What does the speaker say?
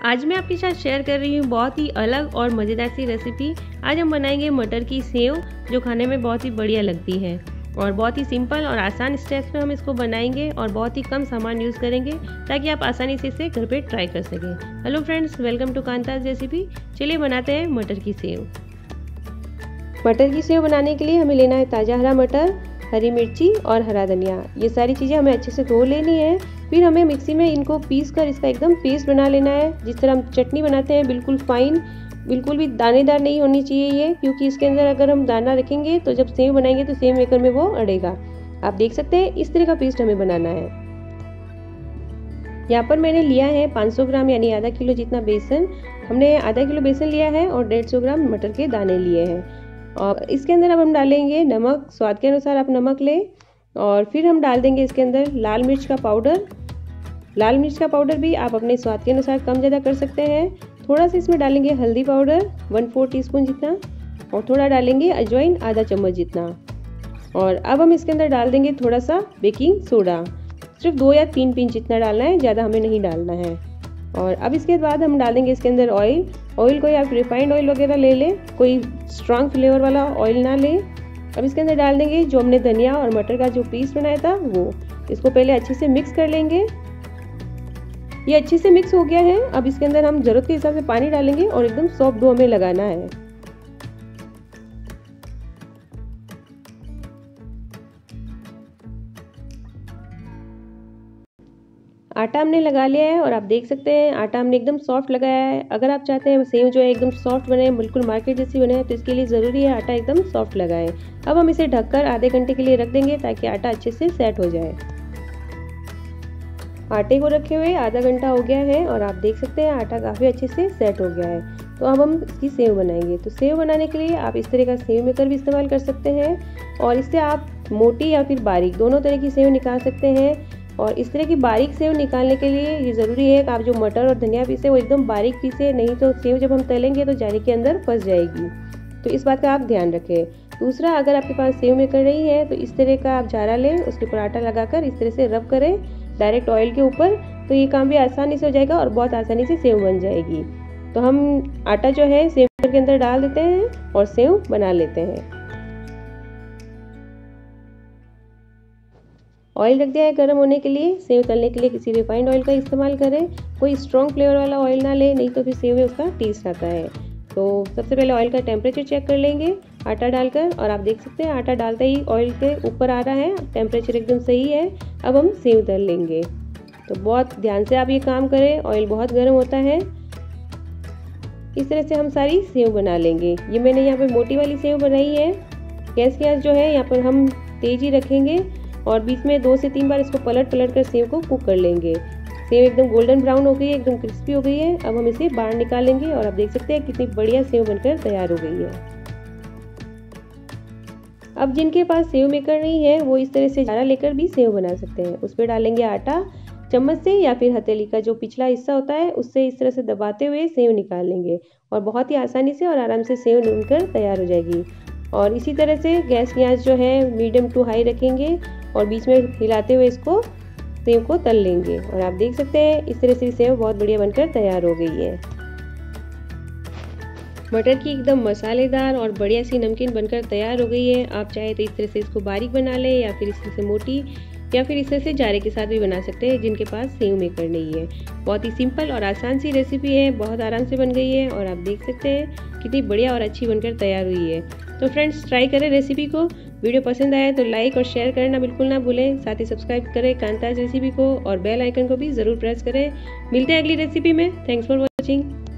आज मैं आपके साथ शेयर कर रही हूँ बहुत ही अलग और मज़ेदार सी रेसिपी। आज हम बनाएंगे मटर की सेव, जो खाने में बहुत ही बढ़िया लगती है और बहुत ही सिंपल और आसान स्टेप्स में हम इसको बनाएंगे और बहुत ही कम सामान यूज़ करेंगे ताकि आप आसानी से इसे घर पे ट्राई कर सकें। Hello friends, welcome to Kanta's recipe. चलिए बनाते हैं मटर की सेव। मटर की सेव बनाने के लिए हमें लेना है ताज़ा हरा मटर, हरी मिर्ची और हरा धनिया। ये सारी चीज़ें हमें अच्छे से धो लेनी है। फिर हमें मिक्सी में इनको पीस कर इसका एकदम पेस्ट बना लेना है, जिस तरह हम चटनी बनाते हैं, बिल्कुल फाइन। बिल्कुल भी दानेदार नहीं होनी चाहिए ये, क्योंकि इसके अंदर अगर हम दाना रखेंगे तो जब सेव बनाएंगे तो सेव मेकर में वो अड़ेगा। आप देख सकते हैं इस तरह का पेस्ट हमें बनाना है। यहाँ पर मैंने लिया है 500 ग्राम यानी आधा किलो जितना बेसन। हमने आधा किलो बेसन लिया है और 150 ग्राम मटर के दाने लिए हैं। और इसके अंदर अब हम डालेंगे नमक, स्वाद के अनुसार आप नमक लें। और फिर हम डाल देंगे इसके अंदर लाल मिर्च का पाउडर। लाल मिर्च का पाउडर भी आप अपने स्वाद के अनुसार कम ज़्यादा कर सकते हैं। थोड़ा सा इसमें डालेंगे हल्दी पाउडर 1/4 टीस्पून जितना, और थोड़ा डालेंगे अजवाइन आधा चम्मच जितना। और अब हम इसके अंदर डाल देंगे थोड़ा सा बेकिंग सोडा, सिर्फ 2 या 3 पिंच जितना डालना है, ज़्यादा हमें नहीं डालना है। और अब इसके बाद हम डालेंगे इसके अंदर ऑयल। ऑयल कोई आप रिफाइंड ऑयल वगैरह ले लें, कोई स्ट्रॉन्ग फ्लेवर वाला ऑयल ना लें। अब इसके अंदर डाल देंगे जो हमने धनिया और मटर का जो पेस्ट बनाया था वो। इसको पहले अच्छे से मिक्स कर लेंगे। ये अच्छे से मिक्स हो गया है। अब इसके अंदर हम ज़रूरत के हिसाब से पानी डालेंगे और एकदम सॉफ्ट डो हमें लगाना है। आटा हमने लगा लिया है और आप देख सकते हैं आटा हमने एकदम सॉफ्ट लगाया है। अगर आप चाहते हैं सेव जो है एकदम सॉफ्ट बने, बिल्कुल मार्केट जैसी बने, तो इसके लिए ज़रूरी है आटा एकदम सॉफ्ट लगाएं। अब हम इसे ढककर आधे घंटे के लिए रख देंगे ताकि आटा अच्छे से सेट हो जाए। आटे को रखे हुए आधा घंटा हो गया है और आप देख सकते हैं आटा काफ़ी अच्छे से सेट हो गया है। तो अब हम इसकी सेव बनाएंगे। तो सेव बनाने के लिए आप इस तरह का सेव मेकर भी इस्तेमाल कर सकते हैं और इससे आप मोटी या फिर बारीक दोनों तरह की सेव निकाल सकते हैं। और इस तरह की बारीक सेव निकालने के लिए ये ज़रूरी है कि आप जो मटर और धनिया पीसे वो एकदम बारीक पीसे, नहीं तो सेव जब हम तलेंगे तो जाली के अंदर फंस जाएगी। तो इस बात का आप ध्यान रखें। दूसरा, अगर आपके पास सेव मेकर नहीं है तो इस तरह का आप जारा लें, उसके ऊपर आटा लगाकर इस तरह से रब करें डायरेक्ट ऑयल के ऊपर, तो ये काम भी आसानी से हो जाएगा और बहुत आसानी से सेव बन जाएगी। तो हम आटा जो है सेव मेकर के अंदर डाल देते हैं और सेव बना लेते हैं। ऑयल रख दिया है गर्म होने के लिए। सेव तलने के लिए किसी रिफाइंड ऑयल का इस्तेमाल करें, कोई स्ट्रॉन्ग फ्लेवर वाला ऑयल ना लें, नहीं तो फिर सेव में उसका टेस्ट आता है। तो सबसे पहले ऑयल का टेम्परेचर चेक कर लेंगे आटा डालकर, और आप देख सकते हैं आटा डालते ही ऑयल के ऊपर आ रहा है, टेम्परेचर एकदम सही है। अब हम सेव तल लेंगे। तो बहुत ध्यान से आप ये काम करें, ऑयल बहुत गर्म होता है। इस तरह से हम सारी सेव बना लेंगे। ये मैंने यहाँ पे मोटी वाली सेव बनाई है। गैस की आंच जो है यहाँ पर हम तेज ही रखेंगे और बीच में 2 से 3 बार इसको पलट कर सेव को कुक कर लेंगे। सेव एकदम गोल्डन ब्राउन हो गई है, एकदम क्रिस्पी हो गई है। अब हम इसे बाहर निकाल लेंगे और आप देख सकते हैं कितनी बढ़िया सेव बनकर तैयार हो गई है। अब जिनके पास सेव मेकर नहीं है वो इस तरह से जारा लेकर भी सेव बना सकते हैं। उस पर डालेंगे आटा, चम्मच से या फिर हथेली का जो पिछला हिस्सा होता है उससे इस तरह से दबाते हुए सेव निकाल लेंगे और बहुत ही आसानी से और आराम से सेव बनकर तैयार हो जाएगी। और इसी तरह से गैस की आंच जो है मीडियम टू हाई रखेंगे और बीच में हिलाते हुए इसको सेव को तल लेंगे। और आप देख सकते हैं इस तरह से सेव बहुत बढ़िया बनकर तैयार हो गई है। मटर की एकदम मसालेदार और बढ़िया सी नमकीन बनकर तैयार हो गई है। आप चाहे तो इस तरह से इसको बारीक बना लें या फिर इस तरह से मोटी, या फिर इस तरह से जारे के साथ भी बना सकते हैं जिनके पास सेव मेकर नहीं है। बहुत ही सिंपल और आसान सी रेसिपी है, बहुत आराम से बन गई है और आप देख सकते हैं कितनी बढ़िया और अच्छी बनकर तैयार हुई है। तो फ्रेंड्स, ट्राई करें रेसिपी को। वीडियो पसंद आए तो लाइक और शेयर करना बिल्कुल ना भूलें। साथ ही सब्सक्राइब करें कांताज रेसिपी को और बेल आइकन को भी ज़रूर प्रेस करें। मिलते हैं अगली रेसिपी में। Thanks for watching.